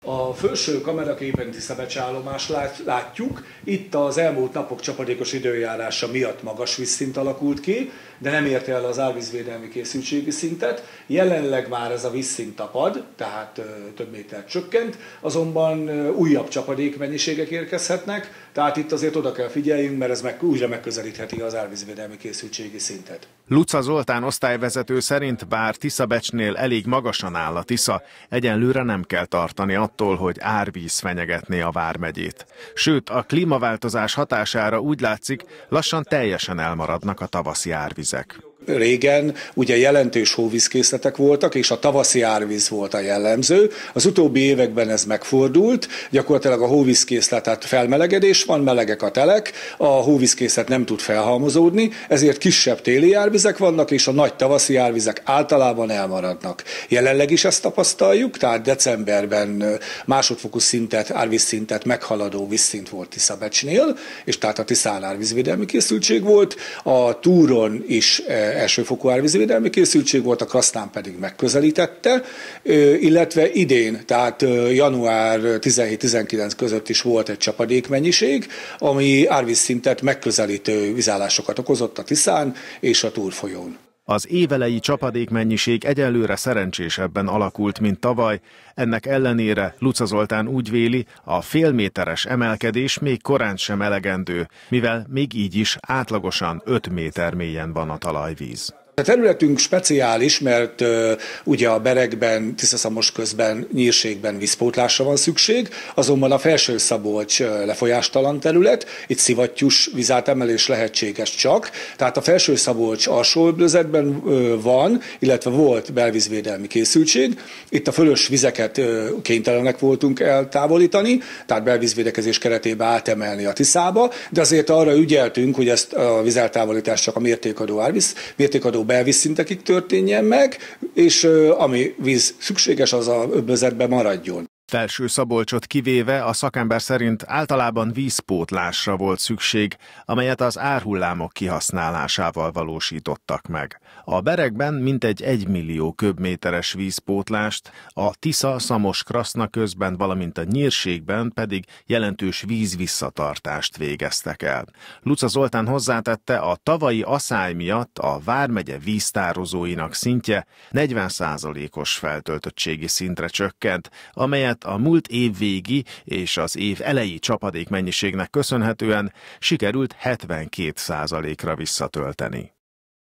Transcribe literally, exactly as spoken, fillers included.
A felső kameraképen Tiszabecs állomást látjuk. Itt az elmúlt napok csapadékos időjárása miatt magas vízszint alakult ki, de nem érte el az árvízvédelmi készültségi szintet. Jelenleg már ez a vízszint tapad, tehát több méter csökkent, azonban újabb csapadékmennyiségek érkezhetnek, tehát itt azért oda kell figyeljünk, mert ez meg, újra megközelítheti az árvízvédelmi készültségi szintet. Luca Zoltán osztályvezető szerint bár Tiszabecsnél elég magasan áll a Tisza, egyenlőre nem kell tartani attól, hogy árvíz fenyegetné a vármegyét. Sőt, a klímaváltozás hatására úgy látszik, lassan teljesen elmaradnak a tavaszi árvizek. Régen ugye jelentős hóvízkészletek voltak, és a tavaszi árvíz volt a jellemző. Az utóbbi években ez megfordult, gyakorlatilag a hóvízkészletet felmelegedés van, melegek a telek, a hóvízkészlet nem tud felhalmozódni, ezért kisebb téli árvizek vannak, és a nagy tavaszi árvizek általában elmaradnak. Jelenleg is ezt tapasztaljuk, tehát decemberben másodfokú szintet, árvízszintet meghaladó vízszint volt Tiszabecsnél, és tehát a Tiszán árvízvédelmi készültség volt, a Túron is elsőfokú árvízvédelmi készültség volt, a Krasznán pedig megközelítette, illetve idén, tehát január tizenhét-tizenkilenc között is volt egy csapadékmennyiség, ami árvízszintet megközelítő vízállásokat okozott a Tiszán és a Túr folyón. Az évelei csapadékmennyiség egyelőre szerencsésebben alakult, mint tavaly, ennek ellenére Luca Zoltán úgy véli, a félméteres emelkedés még korán sem elegendő, mivel még így is átlagosan öt méter mélyen van a talajvíz. A területünk speciális, mert uh, ugye a Berekben, Tiszaszamos közben, Nyírségben vízpótlásra van szükség, azonban a Felső-Szabolcs uh, lefolyástalan terület, itt szivattyús vízátemelés lehetséges csak, tehát a Felső-Szabolcs alsóöblözetben uh, van, illetve volt belvízvédelmi készültség, itt a fölös vizeket uh, kénytelenek voltunk eltávolítani, tehát belvízvédekezés keretében átemelni a Tiszába, de azért arra ügyeltünk, hogy ezt a vízeltávolítást csak a mértékadó árvíz, mértékadó belvízszintekig történjen meg, és ami víz szükséges, az a öblözetben maradjon. Felső-Szabolcsot kivéve a szakember szerint általában vízpótlásra volt szükség, amelyet az árhullámok kihasználásával valósítottak meg. A Berekben mintegy egymillió köbméteres vízpótlást, a Tisza-Szamos-Kraszna közben, valamint a Nyírségben pedig jelentős vízvisszatartást végeztek el. Luca Zoltán hozzátette, a tavalyi aszály miatt a vármegye víztározóinak szintje negyven százalékos feltöltöttségi szintre csökkent, amelyet a múlt év végi és az év eleji csapadékmennyiségnek köszönhetően sikerült hetvenkét százalékra visszatölteni.